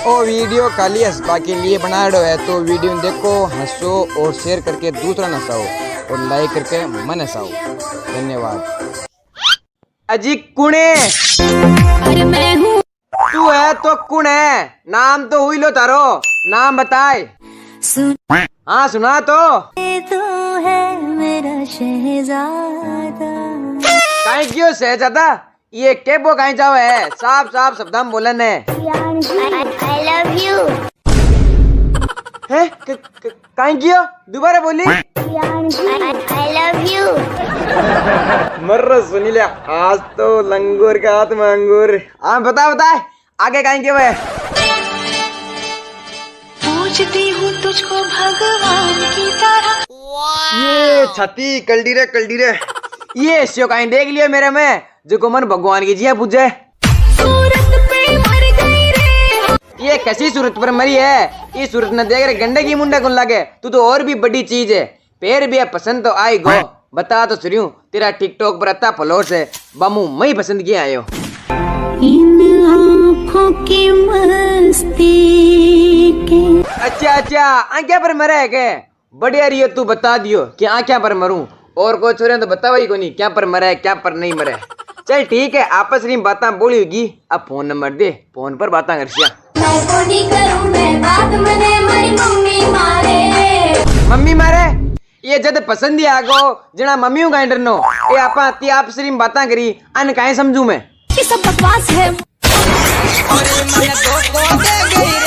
ओ video खाली हंसपा के लिए बना रहे है, तो वीडियो देखो, हंसो और शेयर करके दूसरा नसाओ और लाइक करके मन हंसाओ। धन्यवाद। अजी कुणे अरे मैं हूँ, तू है तो कुण है, नाम तो हुई लो तारो, नाम बताए। सुन हाँ सुना तो तू है मेरा शहजादा। काहे क्यों शहजादा, ये केबो काहे जाओ है, साफ साफ शब्द हम बोलन है। I love you। है काहे क्यों, दोबारा बोली। I love you। मर्र सुनी लिया, आज तो लंगूर का हाथ में अंगूर। हाँ बता आगे काहे क्यों है। पूजती हूँ तुझको भगवान की तरह। ये छाती कल्डी रे ये शिव काहे देख लियो मेरे में, जो को मन भगवान की जिया पूजे। सूरत पे मर गई रे। ये कैसी सूरत पर मरी है, ये सूरत न देख रहे गंडे की मुंडा कौन लागे, तू तो और भी बड़ी चीज है। पैर भी है पसंद तो आई गो, बता तो सुनियो, तेरा टिकटॉक पर अत्ता फॉलोअर्स है, बामू मैं पसंद किया आयो। इन आँखों की मस्ती के। अच्छा आँख्या पर मरा है के, बढ़िया रही हो, तू बता दियो कि आँख्या पर मरूं, और कोई छोरे तो बता वही को नहीं क्या पर मरा है क्या पर नहीं मरा है। चल ठीक है, आपस में बात बोली होगी, अब फोन नंबर दे, फोन पर बात करसिया। मम्मी मारे ये जद पसंद ही आगो, जना मम्मी हूँ गाइडर नो, ये आप सिर्फ बातें करी अन काहे समझू मैं, ये सब बकवास है।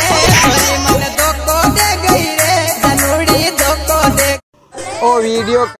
ओ वीडियो